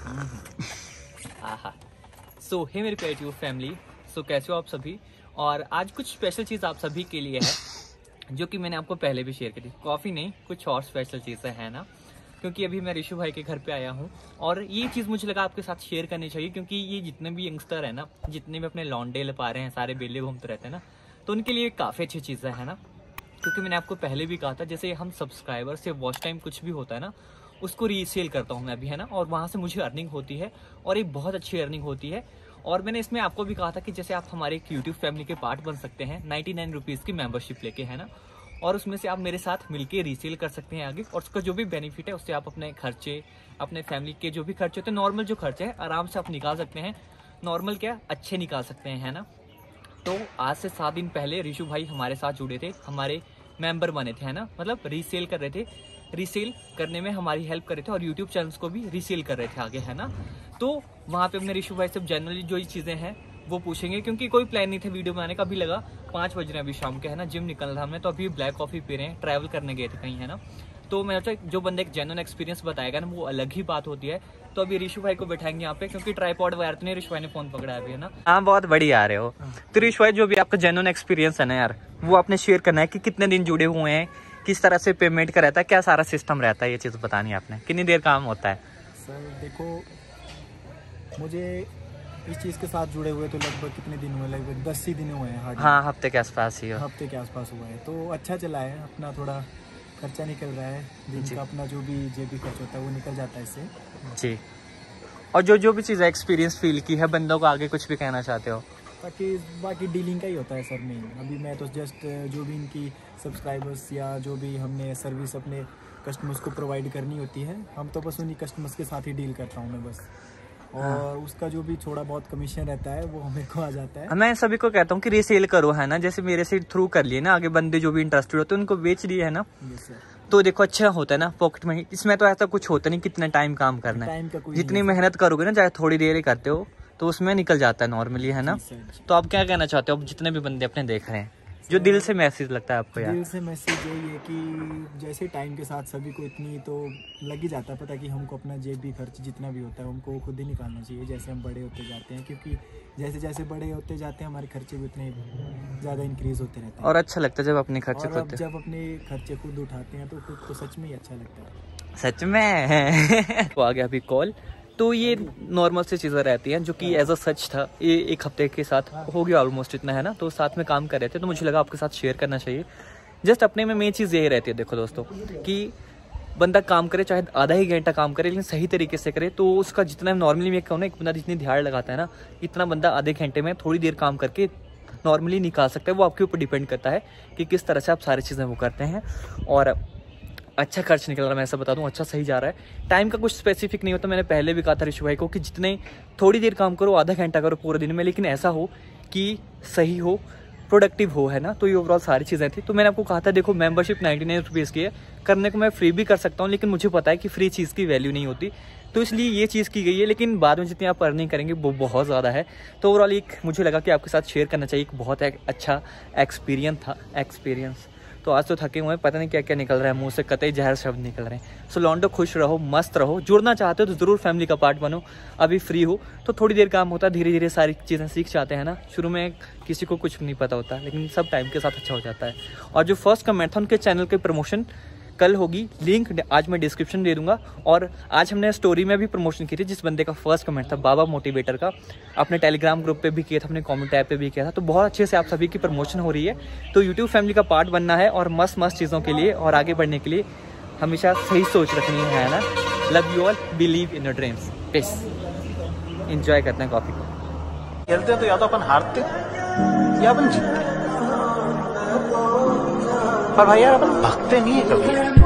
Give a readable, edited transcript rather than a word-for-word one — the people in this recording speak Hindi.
आहा। सो हे मेरी क्रिएटिव फैमिली, सो कैसे हो आप सभी। और आज कुछ स्पेशल चीज़ आप सभी के लिए है जो कि मैंने आपको पहले भी शेयर करी। कॉफ़ी नहीं, कुछ और स्पेशल चीज़ें हैं ना, क्योंकि अभी मैं ऋषु भाई के घर पे आया हूँ और ये चीज़ मुझे लगा आपके साथ शेयर करनी चाहिए, क्योंकि ये जितने भी यंगस्टर है ना, जितने भी अपने लॉन्डे ले पा रहे हैं, सारे बेले घूमते रहते हैं ना, तो उनके लिए काफ़ी अच्छी चीज़ें हैं ना। क्योंकि मैंने आपको पहले भी कहा था, जैसे हम सब्सक्राइबर से वॉच टाइम कुछ भी होता है ना, उसको रीसेल करता हूँ मैं अभी, है ना, और वहाँ से मुझे अर्निंग होती है और एक बहुत अच्छी अर्निंग होती है। और मैंने इसमें आपको भी कहा था कि जैसे आप हमारे एक यूट्यूब फैमिली के पार्ट बन सकते हैं 99 रुपीज़ की मेंबरशिप लेके, है ना, और उसमें से आप मेरे साथ मिलके रीसेल कर सकते हैं आगे, और उसका जो भी बेनिफिट है उससे आप अपने खर्चे, अपने फैमिली के जो भी खर्चे होते हैं, नॉर्मल जो खर्चे हैं आराम से आप निकाल सकते हैं। नॉर्मल क्या, अच्छे निकाल सकते हैं, है ना। तो आज से 7 दिन पहले ऋषु भाई हमारे साथ जुड़े थे, हमारे मेंबर बने थे, है ना, मतलब रीसेल कर रहे थे, रीसेल करने में हमारी हेल्प कर रहे थे और यूट्यूब चैनल्स को भी रीसेल कर रहे थे आगे, है ना। तो वहाँ पे अपने ऋषु भाई सब जनरली जो चीज़ें हैं वो पूछेंगे, क्योंकि कोई प्लान नहीं था वीडियो बनाने का। अभी लगा 5 बज रहे हैं अभी शाम के, है ना, जिम निकल रहा हमने, तो अभी ब्लैक कॉफ़ी पी रहे हैं, ट्रैवल करने गए थे कहीं, है ना। तो मैं सोचा जो बंदे एक जेन्युइन एक्सपीरियंस बताएगा ना, वो अलग ही बात होती है। तो अभी ऋषु भाई को बैठाएंगे यहाँ पे, क्योंकि ट्राइपॉड वगैरह तो नहीं, ऋषु भाई ने फोन पकड़ा है अभी, है ना। हाँ, बहुत बढ़िया आ रहे हो। तो ऋषु भाई, जो भी आपका जेन्युइन एक्सपीरियंस है ना यार, वो आपने शेयर करना है कि कितने दिन जुड़े हुए हैं, किस तरह से पेमेंट का रहता है, क्या सारा सिस्टम रहता है, ये चीज़ बतानी है आपने, कितनी देर काम होता है। सर देखो, मुझे इस चीज़ के साथ जुड़े हुए तो लगभग कितने दिन हुए, लगभग 10 ही दिन हुए हैं। हाँ, हफ्ते के आसपास ही हो। हफ्ते के आसपास हुआ है, तो अच्छा चला है। अपना थोड़ा खर्चा निकल रहा है दिन का, अपना जो भी खर्च होता है वो निकल जाता है इससे जी। और जो भी चीज़ एक्सपीरियंस फील की है, बंदों को आगे कुछ भी कहना चाहते हो। बाकी डीलिंग का ही होता है सर। नहीं, अभी मैं तो जस्ट जो भी इनकी सब्सक्राइबर्स या जो भी हमने सर्विस अपने कस्टमर्स को प्रोवाइड करनी होती है, हम तो बस उन्हीं कस्टमर्स के साथ ही डील करता हूँ मैं बस। और उसका जो भी थोड़ा बहुत कमीशन रहता है वो हमें को आ जाता है। मैं सभी को कहता हूँ कि रीसेल करो, है ना, जैसे मेरे से थ्रू कर लिए ना, आगे बंदे जो भी इंटरेस्टेड होते हैं उनको बेच दिए, है ना। तो देखो अच्छा होता है ना, पॉकेट में। इसमें तो ऐसा कुछ होता नहीं कितना टाइम काम करना है, जितनी मेहनत करोगे ना, चाहे थोड़ी देर ही करते हो, तो उसमें निकल जाता है नॉर्मली, है ना। तो आप क्या कहना चाहते हो, जितने भी बंदे अपने देख रहे हैं, जो दिल से मैसेज लगता है आपको यार। दिल से मैसेज यही है कि जैसे टाइम के साथ सभी को इतनी तो लग ही जाता है पता कि हमको अपना जेबी खर्च जितना भी होता है हमको खुद ही निकालना चाहिए, जैसे हम बड़े होते जाते हैं। क्योंकि जैसे जैसे बड़े होते जाते हैं हमारे खर्चे भी उतने ज़्यादा इंक्रीज होते रहते हैं। और अच्छा लगता है जब अपने खर्चे खुद, जब अपने खर्चे खुद उठाते हैं तो खुद को सच में ही अच्छा लगता है, सच में। तो आ गया अभी कॉल। तो ये नॉर्मल सी चीज़ें रहती हैं जो कि एज अ सच था। ये एक हफ्ते के साथ हो गया ऑलमोस्ट इतना, है ना। तो साथ में काम कर रहे थे, तो मुझे लगा आपके साथ शेयर करना चाहिए। जस्ट अपने में मेन चीज़ यही रहती है, देखो दोस्तों, कि बंदा काम करे, चाहे आधा ही घंटा काम करे, लेकिन सही तरीके से करे, तो उसका जितना नॉर्मली मैं कहूँ ना, एक बंदा जितनी ध्यान लगाता है ना, इतना बंदा आधे घंटे में थोड़ी देर काम करके नॉर्मली निकाल सकता है। वो आपके ऊपर डिपेंड करता है कि किस तरह से आप सारी चीज़ें वो करते हैं। और अच्छा खर्च निकल रहा है, मैं ऐसा बता दूं, अच्छा सही जा रहा है। टाइम का कुछ स्पेसिफिक नहीं होता, मैंने पहले भी कहा था ऋषु भाई को कि जितने थोड़ी देर काम करो, आधा घंटा करो पूरे दिन में, लेकिन ऐसा हो कि सही हो, प्रोडक्टिव हो, है ना। तो ये ओवरऑल सारी चीज़ें थी। तो मैंने आपको कहा था देखो, मेंबरशिप 99 रुपीज़ की है, करने को मैं फ्री भी कर सकता हूँ, लेकिन मुझे पता है कि फ्री चीज़ की वैल्यू नहीं होती, तो इसलिए ये चीज़ की गई है। लेकिन बाद में जितनी आप अर्निंग करेंगे वो बहुत ज़्यादा है। तो ओवरऑल एक मुझे लगा कि आपके साथ शेयर करना चाहिए, एक बहुत अच्छा एक्सपीरियंस। तो आज तो थके हुए हैं, पता नहीं क्या क्या निकल रहा है मुंह से, कतई जहर शब्द निकल रहे हैं। सो लॉन्डो, खुश रहो, मस्त रहो। जुड़ना चाहते हो तो ज़रूर फैमिली का पार्ट बनो। अभी फ्री हो तो थोड़ी देर काम होता है, धीरे धीरे सारी चीज़ें सीख जाते हैं ना। शुरू में किसी को कुछ नहीं पता होता, लेकिन सब टाइम के साथ अच्छा हो जाता है। और जो फर्स्ट कमेंट था, उनके चैनल के प्रमोशन कल होगी, लिंक आज मैं डिस्क्रिप्शन दे दूंगा। और आज हमने स्टोरी में भी प्रमोशन की थी, जिस बंदे का फर्स्ट कमेंट था बाबा मोटिवेटर का, अपने टेलीग्राम ग्रुप पे भी किया था, अपने कमेंट ऐप पे भी किया था। तो बहुत अच्छे से आप सभी की प्रमोशन हो रही है। तो यूट्यूब फैमिली का पार्ट बनना है, और मस्त चीज़ों के लिए और आगे बढ़ने के लिए हमेशा सही सोच रखनी है ना। Love you all, believe in your dreams, peace. Enjoy करते हैं कॉफी को। खेलते तो या तो अपन हारते या अपन जीतते, पर भाई यार अपन भागते नहीं है कभी।